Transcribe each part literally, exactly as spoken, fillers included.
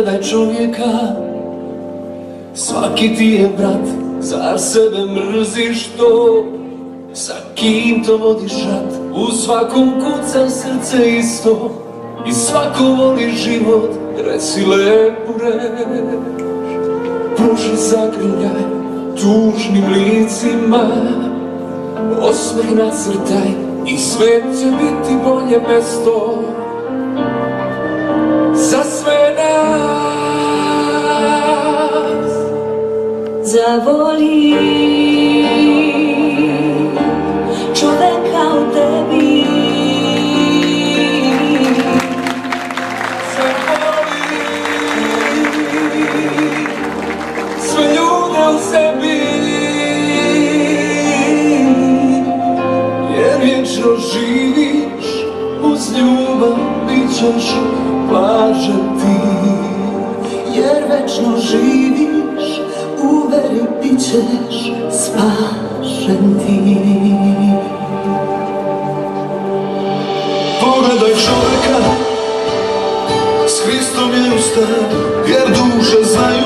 Pogledaj čovjeka, svaki ti je brat, zar sebe mrziš to? Sa kim to vodiš rat, u svakom kuca srce isto i svako voli život, reci lepu reč. Pruži zagrljaj tužnim licima, osmeh nacrtaj i svet će biti bolje mesto za sve nas. Zavoli čoveka u tebi, zavoli sve ljude u sebi, jer vječno živiš uz ljubav, bit ćeš blažen ti. jer večno živiš u veri, bit ćeš spašen ti. Pogledaj čovjeka, s Hristom je ustao, jer duše znaju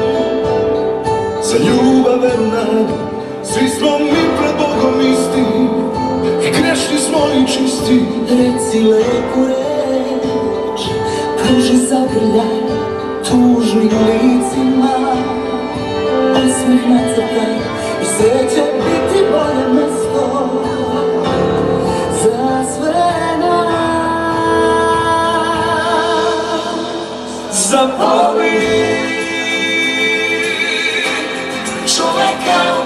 za ljubav veru nadu. Svi smo mi pred Bogom isti i grešni smo i čisti. Reci lepu reč, pruži zagrljaj tužnim licima, osmeh nacrtaj i sve će biti bolje mesto za sve nas. Zavoli čovjeka